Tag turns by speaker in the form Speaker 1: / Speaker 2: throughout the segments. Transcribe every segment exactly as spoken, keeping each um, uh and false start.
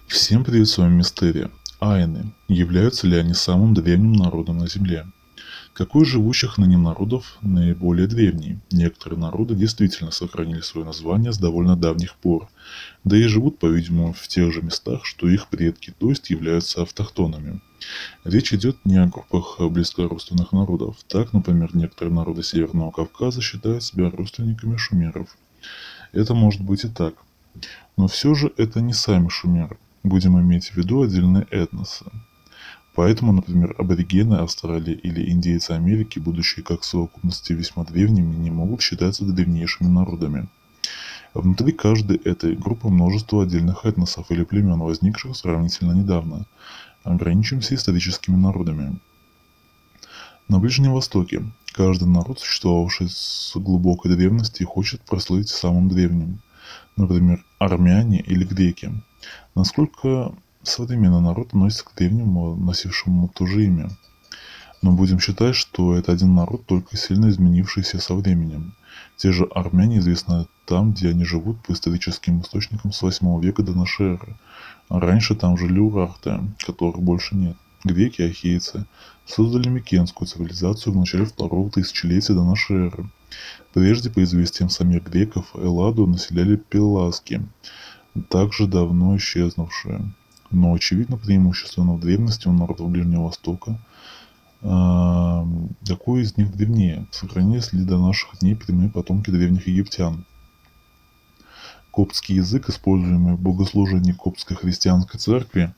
Speaker 1: Всем привет, с вами Мистерия. Айны. Являются ли они самым древним народом на Земле? Какой из живущих ныне народов наиболее древний? Некоторые народы действительно сохранили свое название с довольно давних пор, да и живут, по-видимому, в тех же местах, что их предки, то есть являются автохтонами. Речь идет не о группах близкородственных народов. Так, например, некоторые народы Северного Кавказа считают себя родственниками шумеров. Это может быть и так. Но все же это не сами шумеры. Будем иметь в виду отдельные этносы. Поэтому, например, аборигены Австралии или индейцы Америки, будучи как в совокупности весьма древними, не могут считаться древнейшими народами. Внутри каждой этой группы множество отдельных этносов или племен, возникших сравнительно недавно. Ограничимся историческими народами. На Ближнем Востоке каждый народ, существовавший с глубокой древности, хочет прослыть самым древним. Например, армяне или греки. Насколько современный народ относится к древнему, носившему то же имя? Но будем считать, что это один народ, только сильно изменившийся со временем. Те же армяне известны там, где они живут по историческим источникам с восьмого века до нашей эры. А раньше там жили урарты, которых больше нет. Греки, ахейцы, создали Микенскую цивилизацию в начале второго тысячелетия до нашей эры. Прежде, по известиям самих греков, Элладу населяли пелласки, также давно исчезнувшие. Но, очевидно, преимущественно в древности у народов Ближнего Востока. А, какой из них древнее? Сохранились ли до наших дней прямые потомки древних египтян? Коптский язык, используемый в богослужении коптской христианской церкви,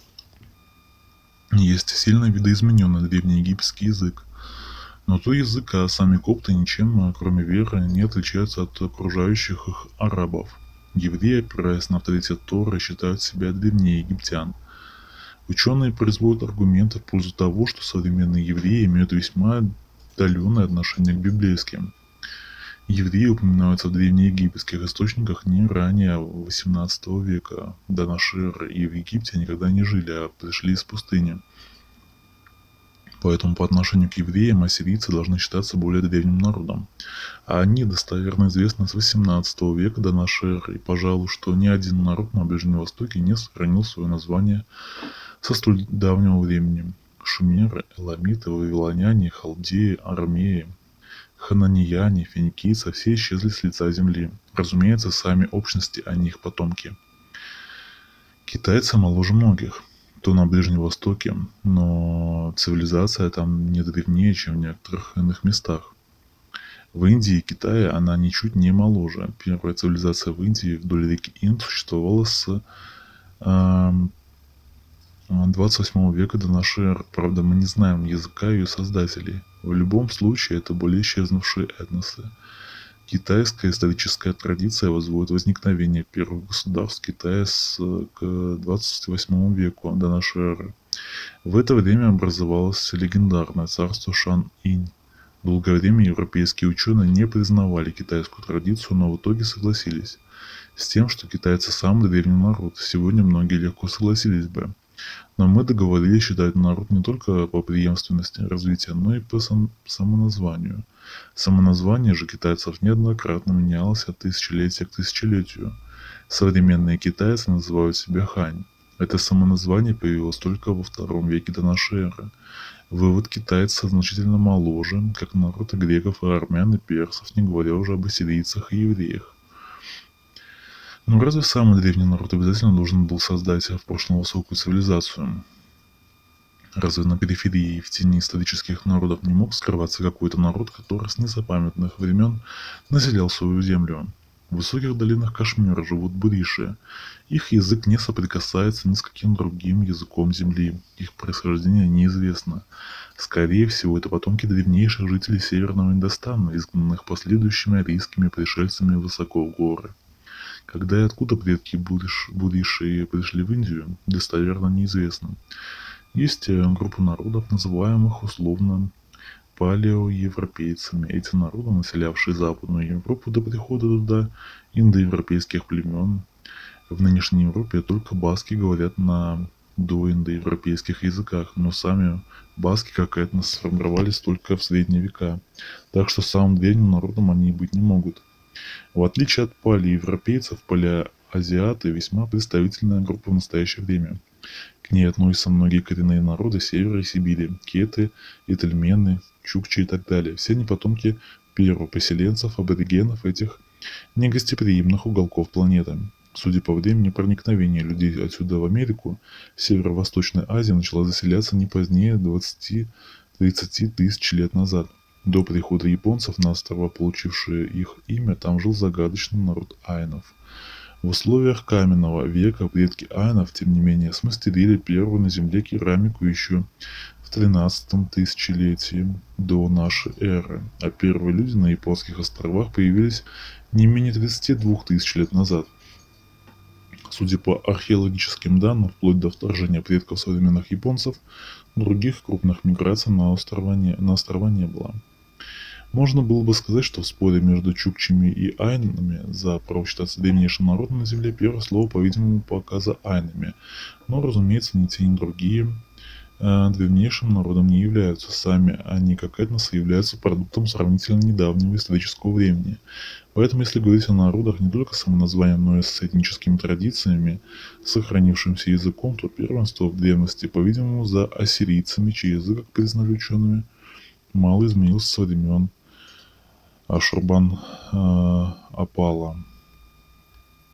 Speaker 1: есть сильно видоизмененный древнеегипетский язык. Но то язык, а сами копты ничем, кроме веры, не отличаются от окружающих их арабов. Евреи, опираясь на авторитет Торы, считают себя древнее египтян. Ученые производят аргументы в пользу того, что современные евреи имеют весьма отдаленное отношение к библейским. Евреи упоминаются в древнеегипетских источниках не ранее восемнадцатого века до нашей эры, и в Египте никогда не жили, а пришли из пустыни. Поэтому по отношению к евреям ассирийцы должны считаться более древним народом. А они достоверно известны с восемнадцатого века до нашей эры, и, пожалуй, что ни один народ на Ближнем Востоке не сохранил свое название со столь давнего времени. Шумеры, эламиты, вавилоняне, халдеи, арамеи, хананияне, финикийцы все исчезли с лица земли. Разумеется, сами общности, а не их потомки. Китайцы моложе многих, то на Ближнем Востоке, но цивилизация там не древнее, чем в некоторых иных местах. В Индии и Китае она ничуть не моложе. Первая цивилизация в Индии вдоль реки Инд существовала с э, двадцать восьмого века до нашей эры. Правда, мы не знаем языка ее создателей. В любом случае, это были исчезнувшие этносы. Китайская историческая традиция возводит возникновение первых государств Китая с, к двадцать восьмому веку до нашей эры. В это время образовалось легендарное царство Шан-Инь. Долгое время европейские ученые не признавали китайскую традицию, но в итоге согласились с тем, что китайцы самый древний народ. Сегодня многие легко согласились бы. Но мы договорились считать народ не только по преемственности развития, но и по сам, самоназванию. Самоназвание же китайцев неоднократно менялось от тысячелетия к тысячелетию. Современные китайцы называют себя хань. Это самоназвание появилось только во втором веке до нашей эры. Вывод: китайцев значительно моложе, как народ и греков, и армян, и персов, не говоря уже об ассирийцах и евреях. Но разве самый древний народ обязательно должен был создать в прошлом высокую цивилизацию? Разве на периферии и в тени исторических народов не мог скрываться какой-то народ, который с незапамятных времен населял свою землю? В высоких долинах Кашмира живут буриши. Их язык не соприкасается ни с каким другим языком земли. Их происхождение неизвестно. Скорее всего, это потомки древнейших жителей Северного Индостана, изгнанных последующими арийскими пришельцами высоко в горы. Когда и откуда предки буриш, буриши пришли в Индию, достоверно неизвестно. Есть группа народов, называемых условно палеоевропейцами. Эти народы, населявшие Западную Европу до прихода туда индоевропейских племен. В нынешней Европе только баски говорят на доиндоевропейских языках, но сами баски как этнос сформировались только в средние века, так что самым древним народом они и быть не могут. В отличие от палеоевропейцев, азиаты – весьма представительная группа в настоящее время. К ней относятся многие коренные народы Севера и Сибири – кеты, ительмены, чукчи и так далее. Все они потомки первопоселенцев, аборигенов этих негостеприимных уголков планеты. Судя по времени проникновения людей отсюда в Америку, Северо-Восточная Азия начала заселяться не позднее двадцати-тридцати тысяч лет назад. До прихода японцев на острова, получившие их имя, там жил загадочный народ айнов. В условиях каменного века предки айнов, тем не менее, смастерили первую на Земле керамику еще в тринадцатом тысячелетии до нашей эры, а первые люди на японских островах появились не менее тридцати двух тысяч лет назад. Судя по археологическим данным, вплоть до вторжения предков современных японцев, других крупных миграций на острова не, на острова не было. Можно было бы сказать, что в споре между чукчами и айнами за право считаться древнейшим народом на Земле первое слово, по-видимому, пока за айнами. Но, разумеется, ни те, ни другие э, древнейшим народом не являются. Сами они, как этносы, являются продуктом сравнительно недавнего исторического времени. Поэтому, если говорить о народах не только самоназванием, но и с этническими традициями, сохранившимся языком, то первенство в древности, по-видимому, за ассирийцами, чей язык, как признали учеными, мало изменился со времен Ашурбан-Апала.